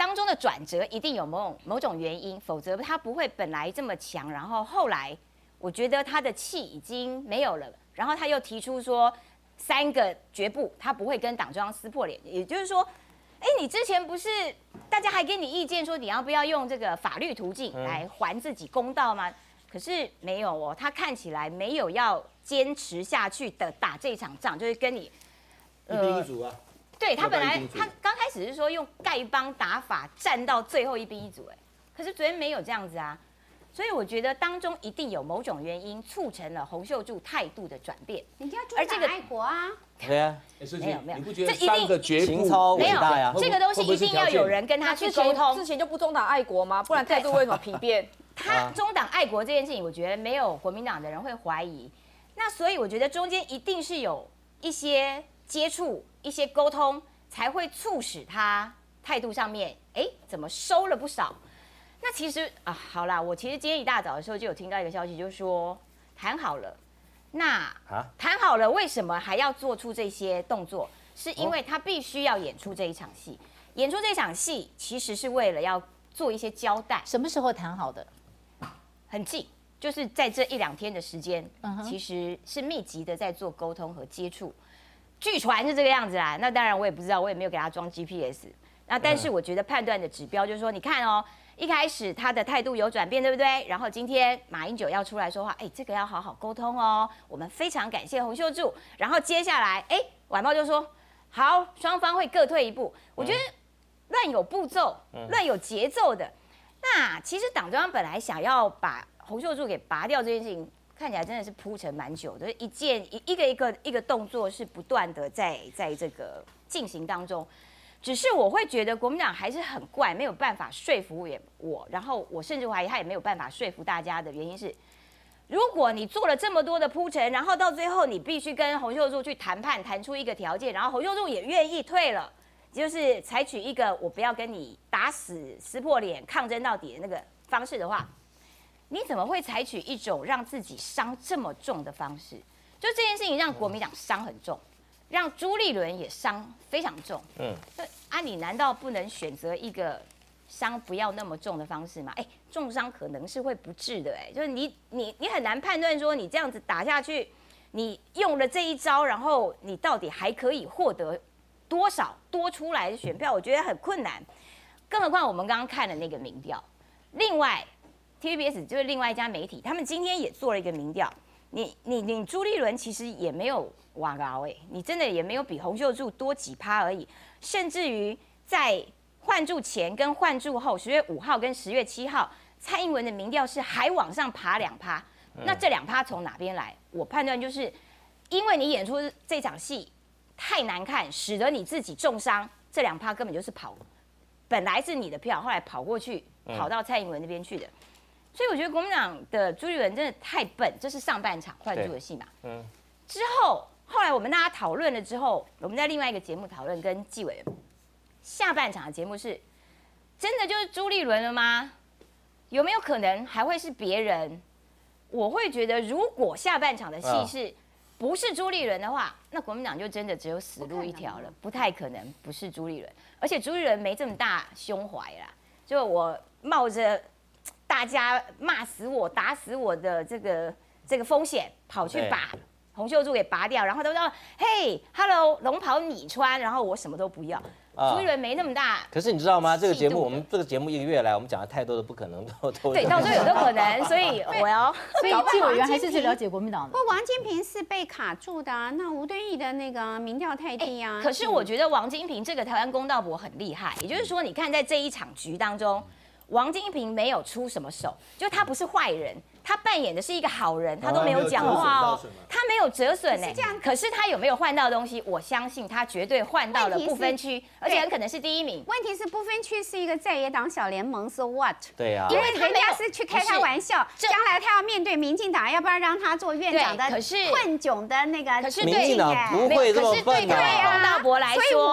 当中的转折一定有某种原因，否则他不会本来这么强，然后后来我觉得他的气已经没有了，然后他又提出说3个绝不，他不会跟党中央撕破脸，也就是说，哎，你之前不是大家还给你意见说你要不要用这个法律途径来还自己公道吗？可是没有哦，他看起来没有要坚持下去的打这场仗，就是跟你一兵一卒啊。 对他本来他刚开始是说用丐帮打法战到最后1兵1卒，哎，可是昨天没有这样子啊，所以我觉得当中一定有某种原因促成了洪秀柱态度的转变。 人家中党爱国啊， 对啊， 没有， 你不觉得3个绝情操伟大呀？ 这个东西一定要有人跟他去沟通。 之前就不中党爱国吗？不然态度为什么疲变？ 他中党爱国这件事情，我觉得没有国民党的人会怀疑。那所以我觉得中间一定是有一些接触、一些沟通，才会促使他态度上面，哎，怎么收了不少？那其实啊，好啦，我其实今天一大早的时候就有听到一个消息，就是说谈好了。那谈好了，为什么还要做出这些动作？是因为他必须要演出这一场戏。演出这场戏其实是为了要做一些交代。 什么时候谈好的？ 很近，就是在这1、2天的时间，其实是密集的在做沟通和接触。据传是这个样子啦，那当然我也不知道，我也没有给他装 GPS。那但是我觉得判断的指标就是说，你看哦，一开始他的态度有转变，对不对？然后今天马英九要出来说话，哎，这个要好好沟通哦，我们非常感谢洪秀柱。然后接下来，哎，晚报就说好，双方会各退一步。我觉得乱有步骤、乱有节奏的。那其实党中央本来想要把洪秀柱给拔掉这件事情，看起来真的是铺陈蛮久的，一个动作是不断的在这个进行当中。只是我会觉得国民党还是很怪，没有办法说服我，然后我甚至怀疑他也没有办法说服大家的原因是，如果你做了这么多的铺陈，然后到最后你必须跟洪秀柱去谈判，谈出一个条件，然后洪秀柱也愿意退了。就是采取一个我不要跟你打死撕破脸抗争到底的那个方式的话，你怎么会采取一种让自己伤这么重的方式？就这件事情让国民党伤很重，让朱立伦也伤非常重。你难道不能选择一个伤不要那么重的方式吗？哎，重伤可能是会不治的，就是你很难判断说你这样子打下去，你用了这一招，然后你到底还可以获得多少多出来的选票，我觉得很困难。更何况我们刚刚看了那个民调，另外 TVBS 就是另外一家媒体，他们今天也做了一个民调。你朱立伦其实也没有哇高哎，你真的也没有比洪秀柱多几趴而已，甚至于在换柱前跟换柱后，10月5号跟10月7号，蔡英文的民调是还往上爬2趴。那这2趴从哪边来？我判断就是因为你演出这场戏太难看，使得你自己重伤，这2趴根本就是本来是你的票，后来跑过去，跑到蔡英文那边去的。所以我觉得国民党的朱立伦真的太笨，这是上半场换柱的戏嘛。之后来我们大家讨论了之后，我们在另外一个节目讨论跟纪委员，下半场的节目是真的就是朱立伦了吗？有没有可能还会是别人？我会觉得，如果下半场的戏是不是朱立伦的话，那国民党就真的只有死路一条了，不太可能不是朱立伦。而且朱立伦没这么大胸怀啦，就我冒着大家骂死我、打死我的这个风险，跑去把洪秀柱给拔掉，然后都说嘿 ，hello， 龙袍你穿，然后我什么都不要。朱立伦没那么大。 可是你知道吗？这个节目我们1个月来，我们讲了太多的不可能都对，到最后有都可能，所以我要。 所以纪委员还是最了解国民党的。 不过王金平是被卡住的啊，那吴敦义的那个民调太低啊。 可是我觉得王金平这个台湾公道伯很厉害，也就是说，你看在这一场局当中，王金平没有出什么手，就他不是坏人。他扮演的是一个好人，他都没有讲话哦，他没有折损哎。可是他有没有换到东西？我相信他绝对换到了不分区，而且很可能是第1名。 问题是不分区是一个在野党小联盟 ，so what？ 对呀， 因为人家是去开他玩笑，将来他要面对民进党，要不然让他做院长的困窘的那个。 可是民进党不会这么笨的。 可是对台湾公道伯来说，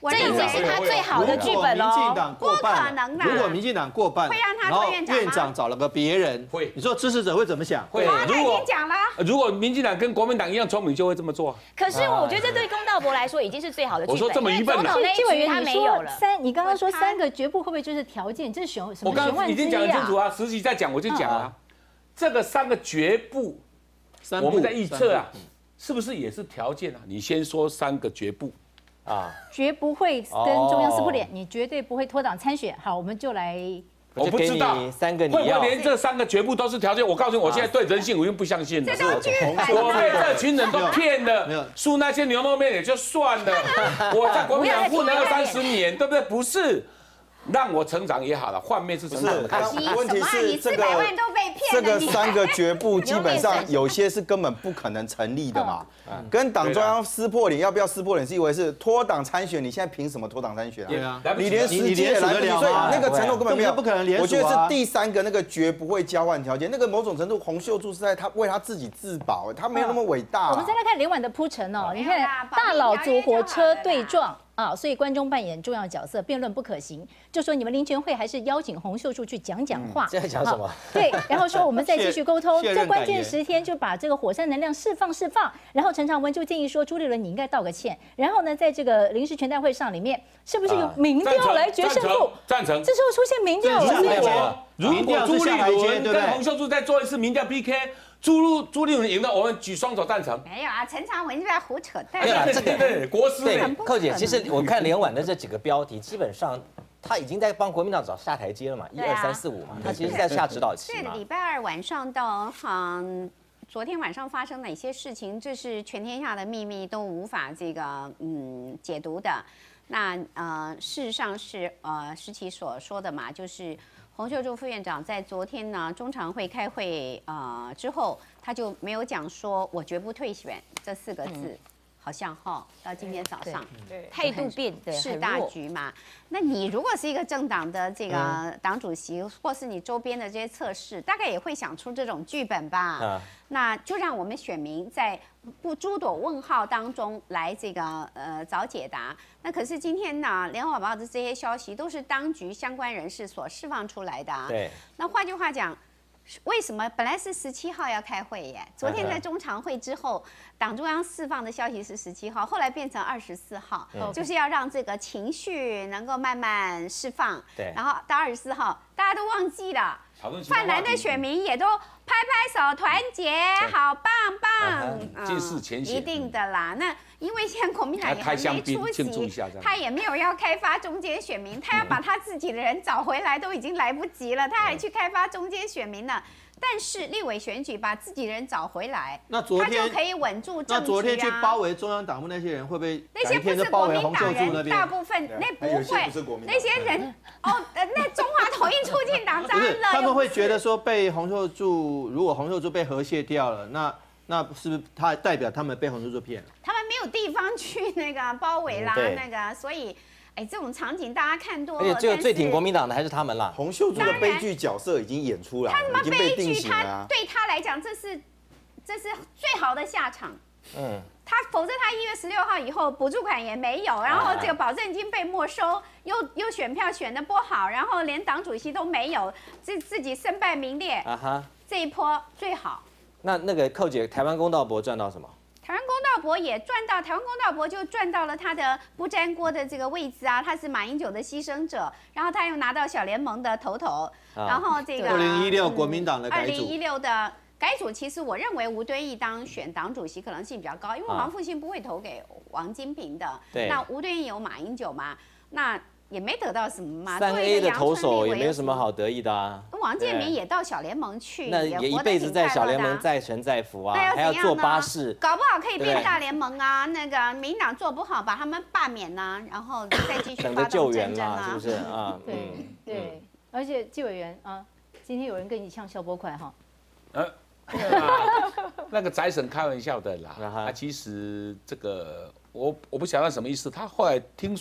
这已经是他最好的剧本民进哦。 党过半， 不可能啦如果民进党过半， 会让他然后做院长吗院长找了个别人， 会你说支持者会怎么想？ 会， 他已经讲了。 如果民进党跟国民党一样聪明，就会这么做。 可是我觉得这对龚道伯来说已经是最好的剧本。 我说这么愚笨的， 纪委员他你说没有了。 你刚刚说3个绝不会不会就是条件？这是什么我刚刚已经讲得清楚啊。 啊，实际在讲我就讲啊，这个3个绝不，我们在预测啊，是不是也是条件啊？你先说3个绝不啊， 绝不会跟中央撕破脸，你绝对不会脱党参选。好，我们就来。 我不知道 3个你会不会连这3个绝不都是条件？我告诉你，我现在对人性我已经不相信了。我被这群人都骗了，输那些牛肉面也就算了，我在国民党混了20-30年，对不对？不是。让我成长也好了，幻灭是成长的开始。 问题是这个3个绝不基本上有些是根本不可能成立的嘛。跟党中央撕破脸，要不要撕破脸是一回事，脱党参选，你现在凭什么脱党参选啊？ 对啊， 你连实际也来不及，所以那个承诺根本没有， 不可能连署啊。 我觉得是第3个那个绝不会交换条件，那个某种程度洪秀柱是在他为他自己自保，他没有那么伟大。 我们再来看连晚的铺陈哦，你看大佬组火车对撞。所以观众扮演重要角色，辩论不可行，就说你们林全会还是邀请洪秀柱去讲话。 这在讲什么？ 对，然后说我们再继续沟通，这关键10天就把这个火山能量释放。然后陈长文就建议说，朱立伦你应该道个歉。然后呢，在这个临时全代会上里面，是不是有民调来决胜负？ 赞成。 这时候出现民调了， 如果朱立伦跟洪秀柱再做一次民调 PK。朱立伦赢了，我们举双手赞成。 没有啊，陈长文就在胡扯淡。 对，国师。 对，寇姐，其实我看连晚的这几个标题，基本上他已经在帮国民党找下台阶了嘛，1、2、3、4、5嘛，他其实是在下指导棋嘛。 对，礼拜2晚上到昨天晚上发生哪些事情，这是全天下的秘密，都无法解读的。那事实上是施琦所说的嘛，就是洪秀柱副院长在昨天呢中常会开会之后，他就没有讲说我绝不退选这4个字。好像到今天早上， 态度变得是大局嘛？那你如果是一个政党的这个党主席，或是你周边的这些测试，大概也会想出这种剧本吧？那就让我们选民在诸多问号当中来这个找解答。那可是今天呢，联合晚报的这些消息都是当局相关人士所释放出来的啊。 对。 那换句话讲。为什么本来是17号要开会耶？昨天在中常会之后，党中央释放的消息是17号，后来变成24号，就是要让这个情绪能够慢慢释放。 对， 然后到24号，大家都忘记了，泛蓝的选民也都拍拍手，团结，好棒棒， 尽释前嫌， 一定的啦。那因为现在国民党也还没出席，他也没有要开发中间选民，他要把他自己的人找回来都已经来不及了，他还去开发中间选民呢。但是立委选举把自己人找回来， 那昨天他就可以稳住政局啊。 那昨天去包围中央党部那些人，会不会那些不是国民党人？大部分那不会，那些人那中华统一促进党当然了。 他们会觉得说被洪秀柱，如果洪秀柱被和谐掉了，那是不是他代表他们被洪秀柱骗了？ 他们没有地方去那个包围啦，那个所以。这种场景大家看多了， 而且这个最挺国民党的还是他们啦。 洪秀柱的悲剧角色已经演出来了，已经被定型了。 对他来讲，这是最好的下场。否则他1月16号以后补助款也没有，然后这个保证金被没收，又选票选得不好，然后连党主席都没有，自己身败名裂。这一波最好。 那个寇姐，台湾公道伯赚到什么？ 台湾公道伯也赚到，台湾公道伯就赚到了他的不沾锅的这个位置啊，他是马英九的牺牲者，然后他又拿到小联盟的头，然后这个 2016国民党的改组 ，2016的改组，其实我认为吴敦义当选党主席可能性比较高，因为黄复兴不会投给王金平的，那吴敦义有马英九嘛，那。也没得到什么嘛 ，3A 的投手也没有什么好得意的啊。 王建民也到小联盟去， 那也一辈子在小联盟再沉再浮啊，还要坐巴士， 搞不好可以变大联盟啊。那个民党做不好，把他们罢免啊，然后再继续发动战争啊， 是不是啊？ 对，而且纪委员啊，今天有人跟你呛消波块哈。 那个宅神开玩笑的啦，其实这个我不晓得什么意思。他后来听说。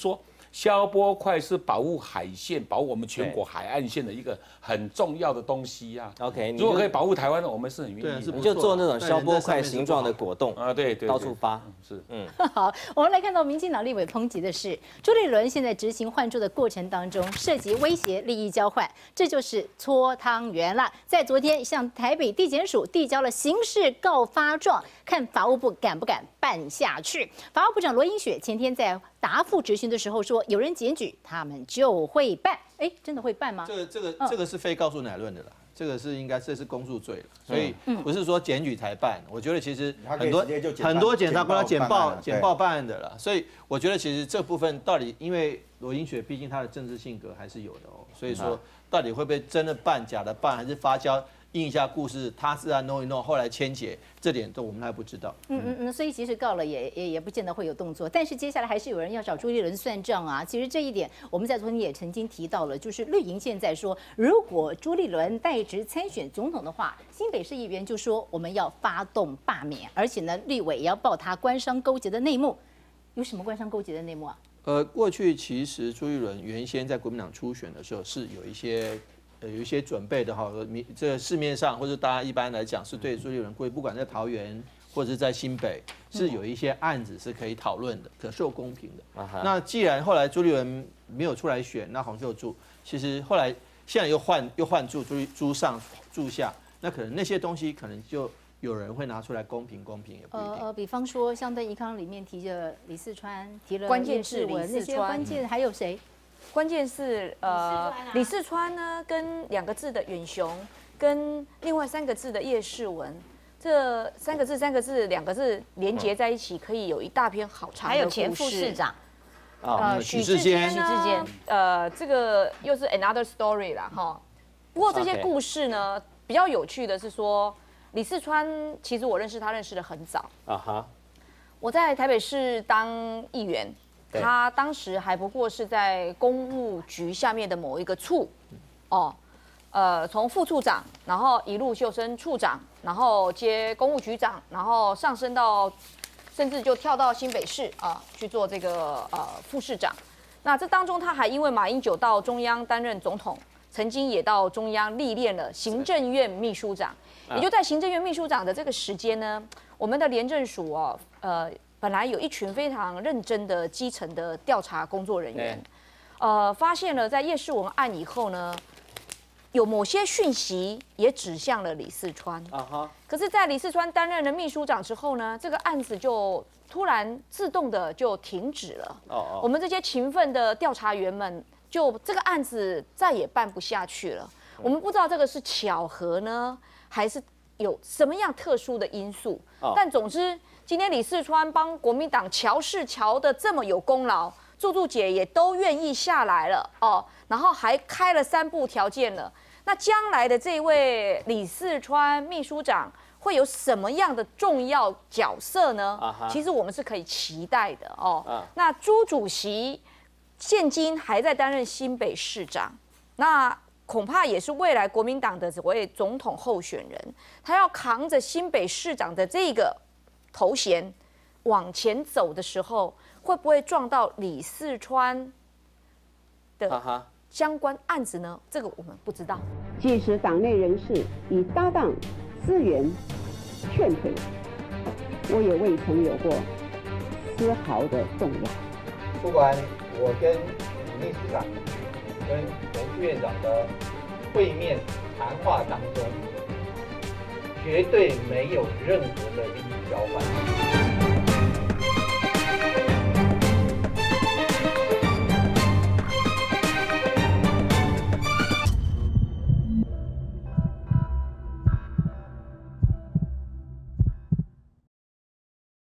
消波块是保护海线、保护我们全国海岸线的一个很重要的东西啊。 OK， 如果可以保护台湾，我们是很愿意的。 你就做那种消波块形状的果冻啊，对， 到处发。 是， 好，我们来看到民进党立委抨击的是，朱立伦现在执行换柱的过程当中，涉及威胁利益交换，这就是搓汤圆了。在昨天向台北地检署递交了刑事告发状，看法务部敢不敢办下去。法务部长罗英雪前天在答复质询的时候说，有人检举，他们就会办。哎，真的会办吗？ 这个是非告诉乃论的啦。这个是应该这是公诉罪了，所以不是说检举才办。我觉得其实很多检察官要简报办案的了，所以我觉得其实这部分到底，因为罗英雪毕竟她的政治性格还是有的哦，所以说到底会不会真的办、假的办，还是发酵印一下故事，他是弄一弄，后来签结，这点都我们还不知道。 所以即使告了也不见得会有动作。但是接下来还是有人要找朱立伦算账啊。其实这一点我们在昨天也曾经提到了，就是绿营现在说，如果朱立伦代职参选总统的话，新北市议员就说我们要发动罢免，而且呢，立委也要爆他官商勾结的内幕。有什么官商勾结的内幕啊？ 过去其实朱立伦原先在国民党初选的时候是有一些准备的哈，这个市面上或者大家一般来讲是对朱立伦不管在桃园或者是在新北，是有一些案子是可以讨论的，可受公平的。那既然后来朱立伦没有出来选，那洪秀柱其实后来现在又换朱上柱下，那可能那些东西可能就有人会拿出来公平也不一定。 比方说像在宜康里面提着李四川，提了关键是那些关键还有谁？ 关键是李四川呢，跟2个字的远雄，跟另外3个字的叶世文，这3个字2个字连结在一起，可以有一大篇好长的故事。 还有前副市长， 许志坚呢，这个又是 another story 啦哈。不过这些故事呢，比较有趣的是说，李四川其实我认识他认识得很早我在台北市当议员。他当时还不过是在公务局下面的某一个处，从副处长，然后一路就升处长，然后接公务局长，然后上升到，甚至就跳到新北市去做这个副市长。那这当中他还因为马英九到中央担任总统，曾经也到中央历练了行政院秘书长。也就在行政院秘书长的这个时间呢，我们的廉政署本来有一群非常认真的基层的调查工作人员，发现了在叶世文案以后呢，有某些讯息也指向了李四川。可是，在李四川担任了秘书长之后呢，这个案子就突然自动的就停止了。我们这些勤奋的调查员们，就这个案子再也办不下去了。我们不知道这个是巧合呢，还是有什么样特殊的因素。但总之，今天李四川帮国民党乔事乔的这么有功劳，柱姐也都愿意下来了然后还开了3步条件了。那将来的这位李四川秘书长会有什么样的重要角色呢？其实我们是可以期待的那朱主席现今还在担任新北市长，那恐怕也是未来国民党的所谓总统候选人，他要扛着新北市长的这个头衔往前走的时候，会不会撞到李四川的相关案子呢？这个我们不知道。 即使党内人士以搭档、资源劝退我也未曾有过丝毫的动摇。 不管我跟李秘书长、跟洪副院长的会面谈话当中，绝对没有任何的利益交换。